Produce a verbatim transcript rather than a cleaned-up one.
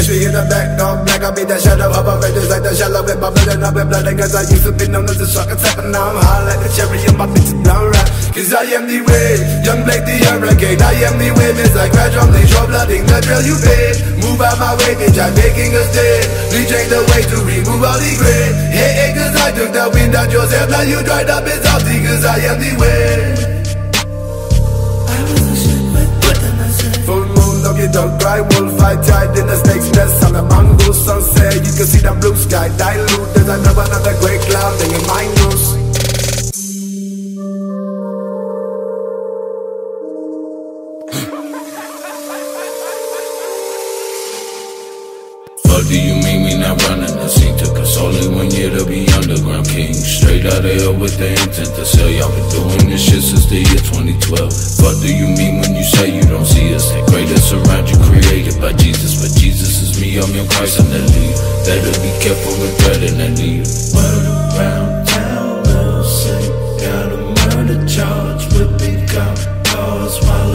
tree in the back, no black. I be that shadow of a raiders like the shallow with my blood and up with blood. Cause I used to be known as a shark attack, but now I'm high like the cherry and my bitch is blown right. Cause I am the way, young Blake the hurricane. I am the way, miss like gradually show blooding the drill you paid. Move out my way, bitch, I'm making a stand. Bleach ain't the way to remove all the grit. Hey, hey, cause I took the wind out yourself. Now you dried up, it's salty, cause I am the way. Full moon, look you don't cry. Wolf fight tied in the snake's nest on the mango sunset. You can see the blue sky dilute. There's another great cloud in your mind goes. What do you mean we not running the scene? Took us only one year to be underground king. Straight out of hell with the intent to sell. Y'all been doing this shit since the year twenty twelve. What do you mean when you say you don't see us? That greatest around you created by Jesus. But Jesus is me, I'm your Christ and that lead. Better be careful with bread and that lead. Word around town, they'll say got a murder charge with big cars while